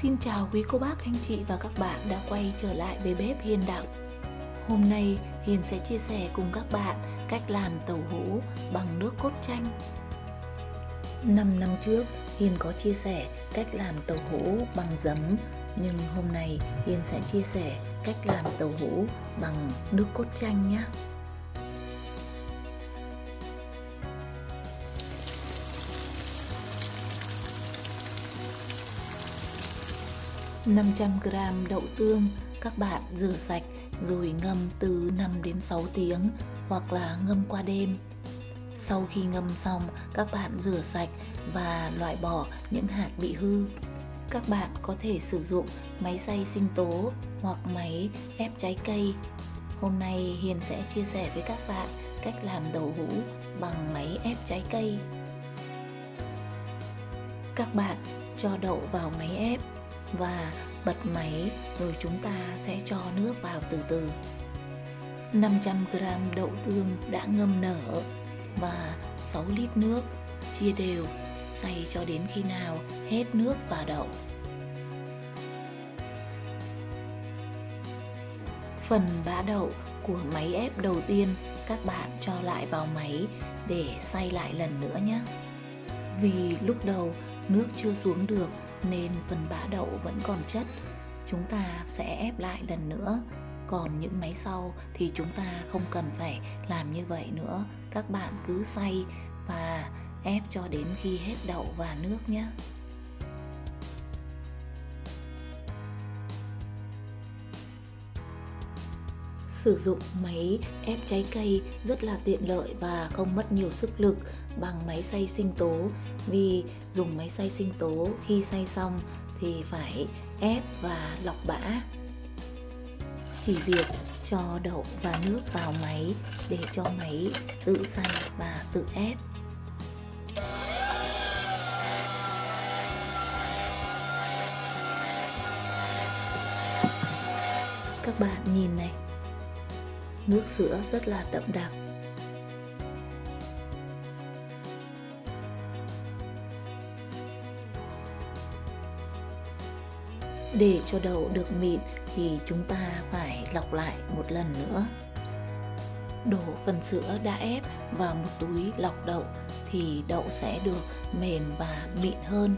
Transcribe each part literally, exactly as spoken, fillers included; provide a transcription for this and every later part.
Xin chào quý cô bác, anh chị và các bạn đã quay trở lại với bếp Hiền Đạo. Hôm nay Hiền sẽ chia sẻ cùng các bạn cách làm tàu hũ bằng nước cốt chanh. năm năm trước Hiền có chia sẻ cách làm tàu hũ bằng giấm, nhưng hôm nay Hiền sẽ chia sẻ cách làm tàu hũ bằng nước cốt chanh nhé. năm trăm gam đậu tương các bạn rửa sạch rồi ngâm từ năm đến sáu tiếng hoặc là ngâm qua đêm. Sau khi ngâm xong, các bạn rửa sạch và loại bỏ những hạt bị hư. Các bạn có thể sử dụng máy xay sinh tố hoặc máy ép trái cây. Hôm nay Hiền sẽ chia sẻ với các bạn cách làm đậu hũ bằng máy ép trái cây. Các bạn cho đậu vào máy ép và bật máy, rồi chúng ta sẽ cho nước vào từ từ. năm trăm gam đậu tương đã ngâm nở và sáu lít nước, chia đều, xay cho đến khi nào hết nước và đậu. Phần bã đậu của máy ép đầu tiên các bạn cho lại vào máy để xay lại lần nữa nhé. Vì lúc đầu nước chưa xuống được nên phần bã đậu vẫn còn chất, chúng ta sẽ ép lại lần nữa. Còn những máy sau thì chúng ta không cần phải làm như vậy nữa. Các bạn cứ xay và ép cho đến khi hết đậu và nước nhé. Sử dụng máy ép trái cây rất là tiện lợi và không mất nhiều sức lực bằng máy xay sinh tố. Vì dùng máy xay sinh tố, khi xay xong thì phải ép và lọc bã. Chỉ việc cho đậu và nước vào máy để cho máy tự xay và tự ép. Các bạn nhìn này, nước sữa rất là đậm đặc. Để cho đậu được mịn thì chúng ta phải lọc lại một lần nữa. Đổ phần sữa đã ép vào một túi lọc đậu thì đậu sẽ được mềm và mịn hơn.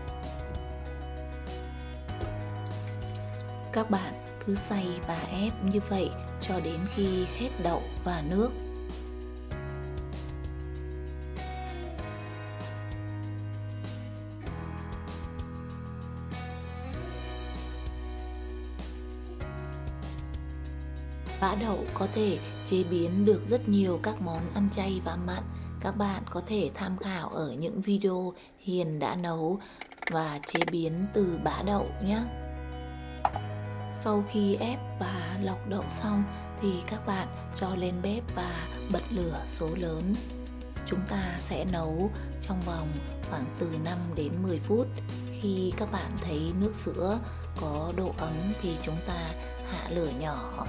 Các bạn cứ xay và ép như vậy cho đến khi hết đậu và nước. Bã đậu có thể chế biến được rất nhiều các món ăn chay và mặn. Các bạn có thể tham khảo ở những video Hiền đã nấu và chế biến từ bã đậu nhé. Sau khi ép và lọc đậu xong thì các bạn cho lên bếp và bật lửa số lớn. Chúng ta sẽ nấu trong vòng khoảng từ năm đến mười phút. Khi các bạn thấy nước sữa có độ ấm thì chúng ta hạ lửa nhỏ.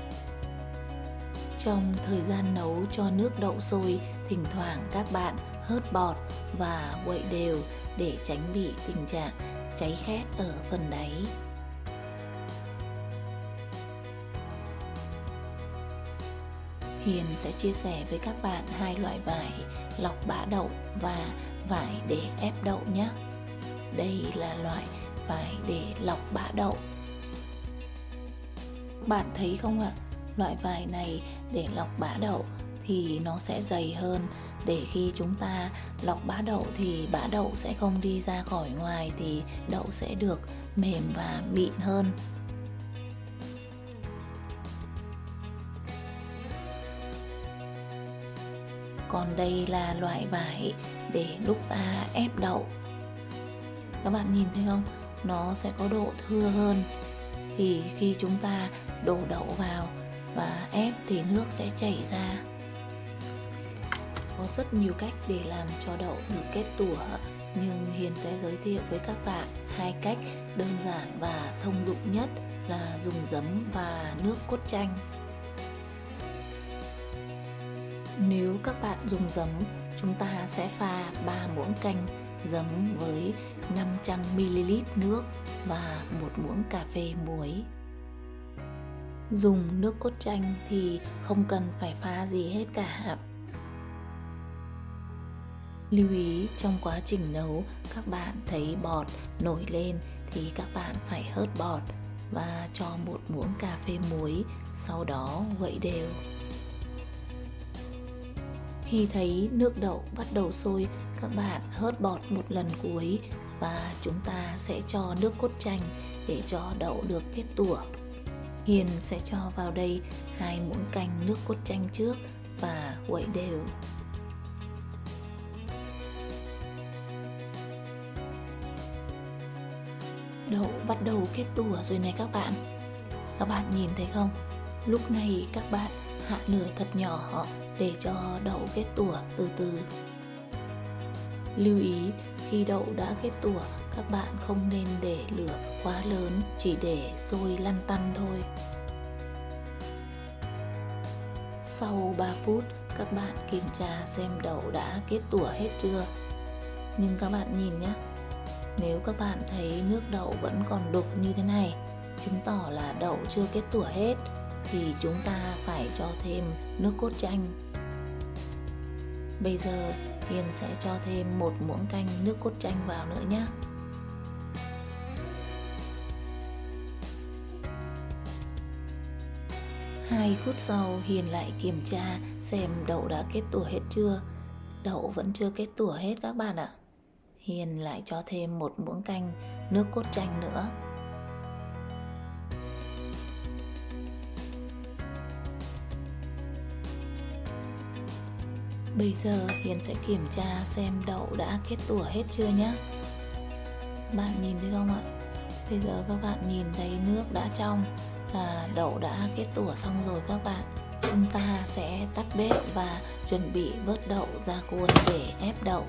Trong thời gian nấu cho nước đậu sôi, thỉnh thoảng các bạn hớt bọt và quậy đều để tránh bị tình trạng cháy khét ở phần đáy. Hiền sẽ chia sẻ với các bạn hai loại vải lọc bã đậu và vải để ép đậu nhé. Đây là loại vải để lọc bã đậu. Bạn thấy không ạ? Loại vải này để lọc bã đậu thì nó sẽ dày hơn, để khi chúng ta lọc bã đậu thì bã đậu sẽ không đi ra khỏi ngoài, thì đậu sẽ được mềm và mịn hơn. Còn đây là loại vải để lúc ta ép đậu. Các bạn nhìn thấy không? Nó sẽ có độ thưa hơn. Thì khi chúng ta đổ đậu vào và ép thì nước sẽ chảy ra. Có rất nhiều cách để làm cho đậu được kết tủa, nhưng Hiền sẽ giới thiệu với các bạn hai cách đơn giản và thông dụng nhất là dùng giấm và nước cốt chanh. Nếu các bạn dùng giấm, chúng ta sẽ pha ba muỗng canh giấm với năm trăm mi li lít nước và một muỗng cà phê muối. Dùng nước cốt chanh thì không cần phải pha gì hết cả. Lưu ý trong quá trình nấu, các bạn thấy bọt nổi lên thì các bạn phải hớt bọt và cho một muỗng cà phê muối, sau đó quậy đều. Khi thấy nước đậu bắt đầu sôi, các bạn hớt bọt một lần cuối và chúng ta sẽ cho nước cốt chanh để cho đậu được kết tủa. Hiền sẽ cho vào đây hai muỗng canh nước cốt chanh trước và quậy đều. Đậu bắt đầu kết tủa rồi này các bạn. Các bạn nhìn thấy không? Lúc này các bạn hạ lửa thật nhỏ để cho đậu kết tủa từ từ. Lưu ý khi đậu đã kết tủa, các bạn không nên để lửa quá lớn, chỉ để sôi lăn tăn thôi. Sau ba phút, các bạn kiểm tra xem đậu đã kết tủa hết chưa. Nhưng các bạn nhìn nhé, nếu các bạn thấy nước đậu vẫn còn đục như thế này, chứng tỏ là đậu chưa kết tủa hết, thì chúng ta phải cho thêm nước cốt chanh. Bây giờ Hiền sẽ cho thêm một muỗng canh nước cốt chanh vào nữa nhé. Hai phút sau Hiền lại kiểm tra xem đậu đã kết tủa hết chưa. Đậu vẫn chưa kết tủa hết các bạn ạ. Hiền lại cho thêm một muỗng canh nước cốt chanh nữa. Bây giờ Hiền sẽ kiểm tra xem đậu đã kết tủa hết chưa nhé. Bạn nhìn thấy không ạ? Bây giờ các bạn nhìn thấy nước đã trong là đậu đã kết tủa xong rồi các bạn. Chúng ta sẽ tắt bếp và chuẩn bị vớt đậu ra cuốn để ép đậu.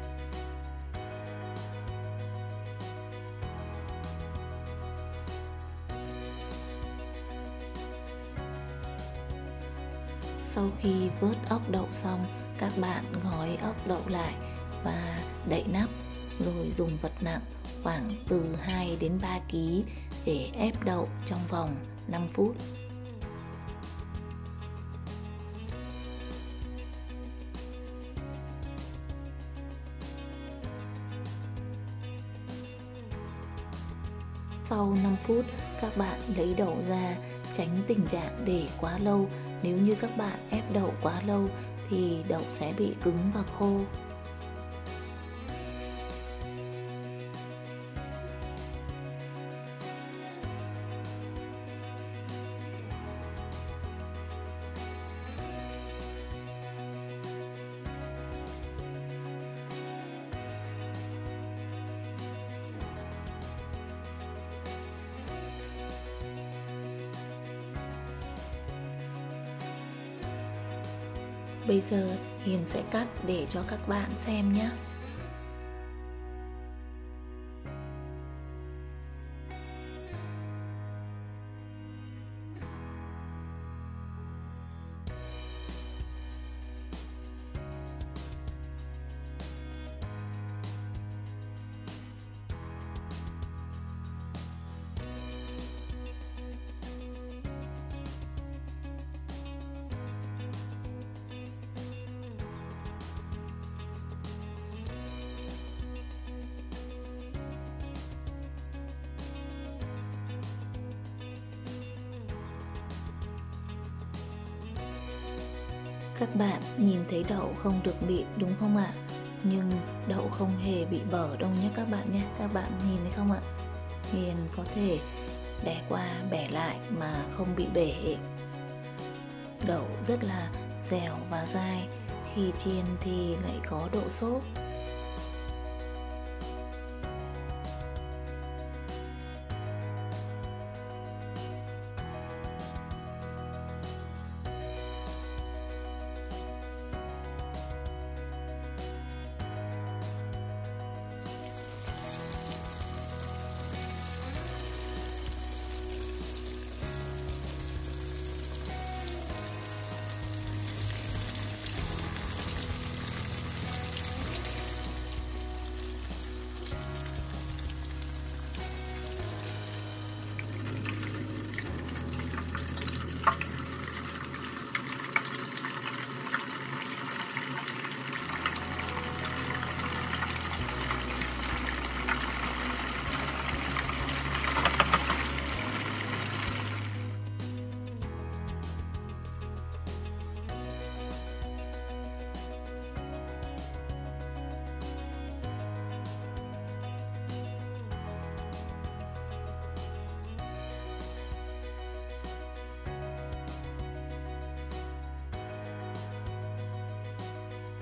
Sau khi vớt ốc đậu xong, các bạn gói ốc đậu lại và đậy nắp, rồi dùng vật nặng khoảng từ hai đến ba ki lô gam để ép đậu trong vòng năm phút. Sau năm phút, các bạn lấy đậu ra, tránh tình trạng để quá lâu. Nếu như các bạn ép đậu quá lâu thì đậu sẽ bị cứng và khô. Bây giờ Hiền sẽ cắt để cho các bạn xem nhé. Các bạn nhìn thấy đậu không được mịn đúng không ạ? Nhưng đậu không hề bị bở đâu nhé các bạn nhé. Các bạn nhìn thấy không ạ? Hiền có thể bẻ qua bẻ lại mà không bị bể. Đậu rất là dẻo và dai, khi chiên thì lại có độ xốp.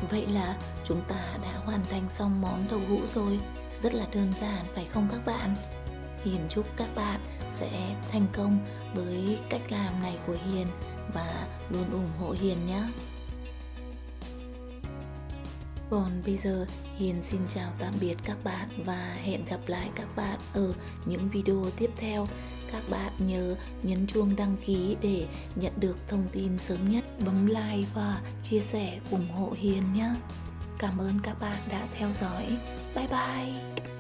Vậy là chúng ta đã hoàn thành xong món đậu hũ rồi. Rất là đơn giản phải không các bạn? Hiền chúc các bạn sẽ thành công với cách làm này của Hiền và luôn ủng hộ Hiền nhé. Còn bây giờ Hiền xin chào tạm biệt các bạn và hẹn gặp lại các bạn ở những video tiếp theo. Các bạn nhớ nhấn chuông đăng ký để nhận được thông tin sớm nhất, bấm like và chia sẻ ủng hộ Hiền nhé. Cảm ơn các bạn đã theo dõi. Bye bye!